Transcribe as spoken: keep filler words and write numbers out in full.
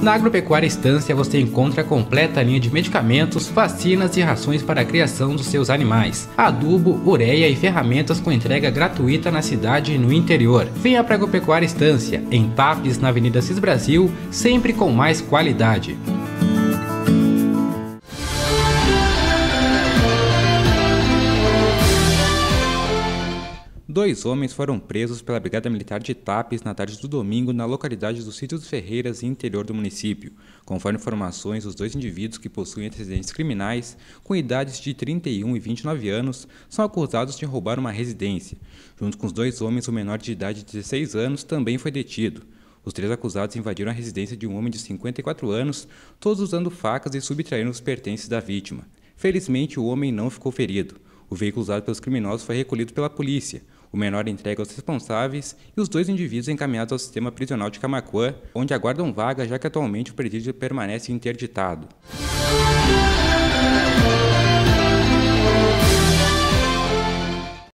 Na Agropecuária Estância você encontra a completa linha de medicamentos, vacinas e rações para a criação dos seus animais, adubo, ureia e ferramentas com entrega gratuita na cidade e no interior. Venha para a Agropecuária Estância, em Tapes, na Avenida Cis Brasil, sempre com mais qualidade. Dois homens foram presos pela Brigada Militar de Tapes na tarde do domingo na localidade do Sítio dos Ferreiras, interior do município. Conforme informações, os dois indivíduos que possuem antecedentes criminais, com idades de trinta e um e vinte e nove anos, são acusados de roubar uma residência. Junto com os dois homens, o menor de idade de dezesseis anos também foi detido. Os três acusados invadiram a residência de um homem de cinquenta e quatro anos, todos usando facas e subtraindo os pertences da vítima. Felizmente, o homem não ficou ferido. O veículo usado pelos criminosos foi recolhido pela polícia. O menor entregue aos responsáveis e os dois indivíduos encaminhados ao sistema prisional de Camaquã, onde aguardam vaga, já que atualmente o presídio permanece interditado.